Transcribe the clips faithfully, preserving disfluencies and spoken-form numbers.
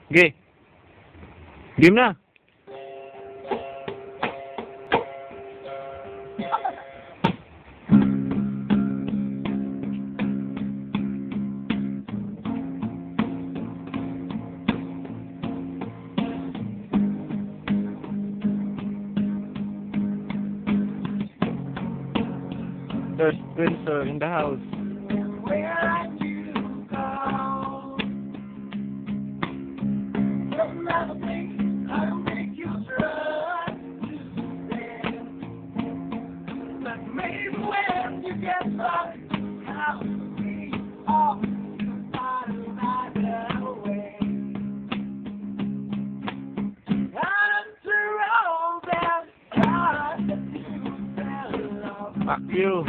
Okay. Game na. There's Spencer in the house. Where you go? Don't ever think I'll make you trust but maybe when you get stuck, I'll be off another way. After all that time that you fell off, Fuck you.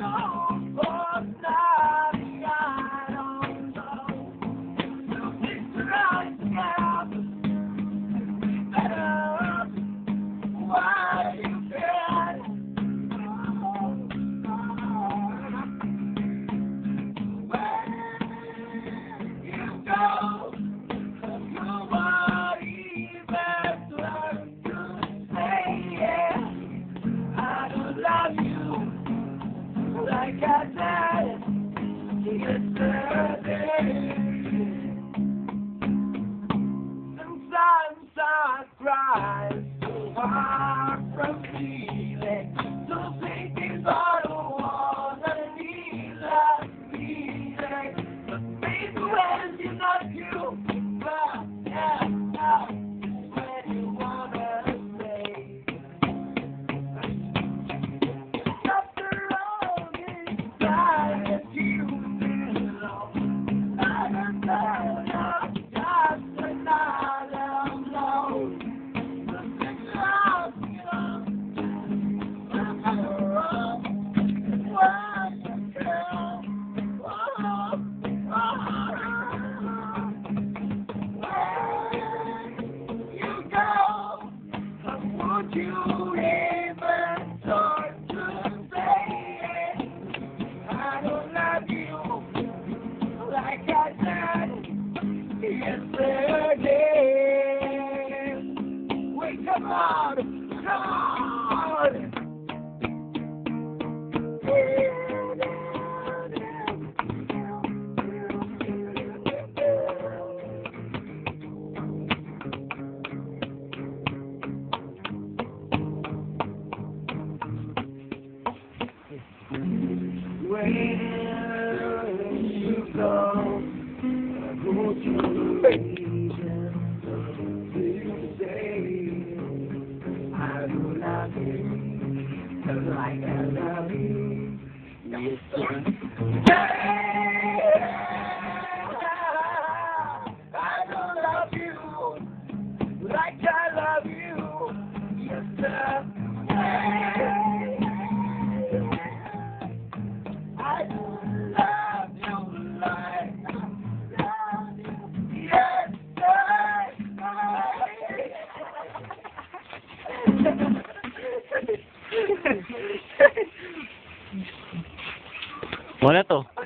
Like I said yesterday, sometimes I cry so far from feeling, so thinking I don't want to need that feeling, but maybe when you're not you, but yeah, yeah, when you wanna stay. Would you even start to say I don't love you like I said yesterday? Wait, come on, come on. Where you go, go to say I do love you like I love you. Yes, sir. I don't love you like I love you. Yes, sir. Wala to.